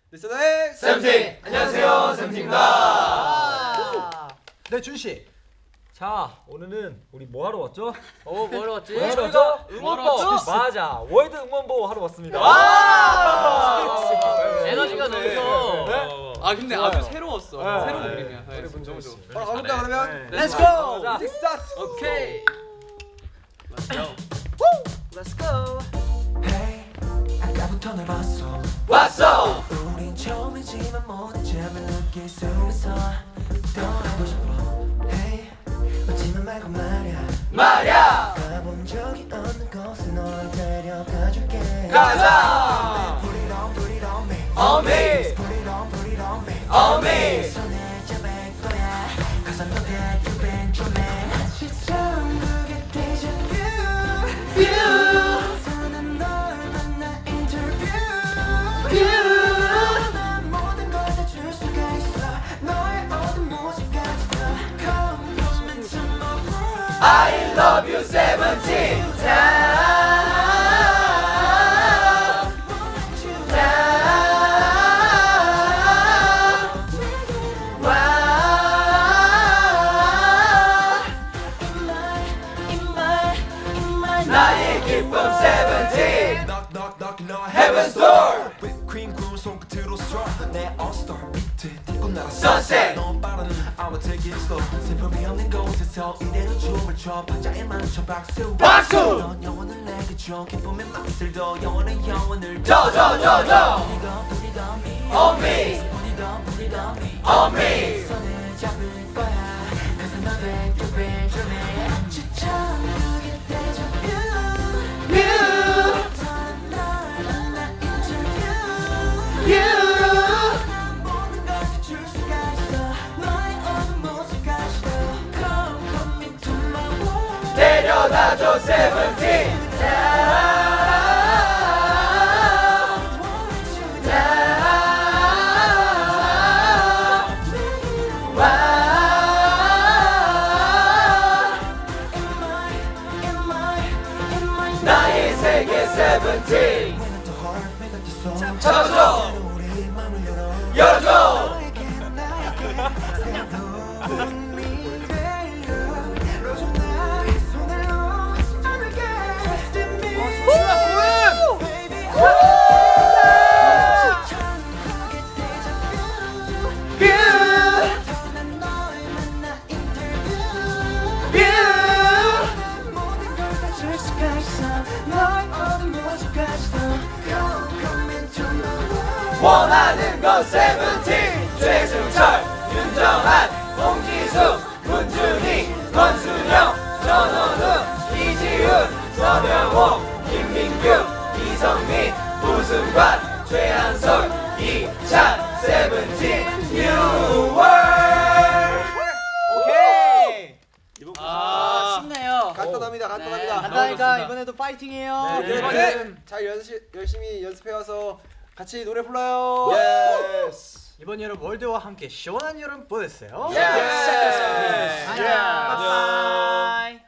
리스너의 샘팅! 안녕하세요, 샘팅입니다. 네, 준씨. 자, 오늘은 우리 뭐 하러 왔죠? 뭐 하러 왔지? 뭐 하러 왔죠? 응원보! 맞아, 월드 응원보 하러 왔습니다. 에너지가 넘쳐. 네? 아 근데 좋아요. 아주 새로웠어. 네. 새로운 그림이야. 우리 너무 분정 좋아. 씨. 바로 가볼까 그러면? 네. Let's 자, go. 자. Let's start. 오케이. Let's go. Hey, 아까부터 널 봤어. 왔어! 우린 처음이지만 모든 점을 느낄 수 있어. 더 하고 싶어. Hey, 웃지만 말고 말야. 가본 적이 없는 곳에 널 데려가줄게. 가자! Put it on, put it on me. On me! Put it on, put it on me. On me! 손에 잡을 거야. 'Cause I know that you've been your man. 시처럼 그게 deja vu. 나는 널 만나 인터뷰. 난 모든 걸 다 줄 수가 있어. 너의 어두운 모습까지도. Come into my world. I love you 17 나의 기쁨 17 Knock knock knock no Heaven's door Whipped cream 구운 손끝으로 straw 내 all-star 비트 딛고 날아 Sunset 너무 빠른 I'ma take it slow 슬픔이 없는 곳에서 이대로 춤을 춰 박자에 맞춰 박수 박수! 넌 영혼을 내게 줘 기쁨의 맛을 더 영원한 영혼을 더 Put it on me On me Put it on me On me 손을 잡을 거야 Cause I know that you've been your man 지쳐 그게 deja vu 데려다줘 17 나의 세계 17 찾아줘 열어줘 원하는 건 17 최승철 윤정한 홍지숙 문준희 권순영 전원우 이지훈 서명호 김민규 이성민 우승관 최한솔 이찬 17 뉴월 오케이. 쉽네요. 간단합니다. 간단합니다. 간단하니까 이번에도 파이팅해요. 네, 이번에 잘 열심히 연습해와서 같이 노래 불러요. 예스. 이번 여름 월드와 함께 시원한 여름 보냈어요. 예스. 안녕. 바이바이.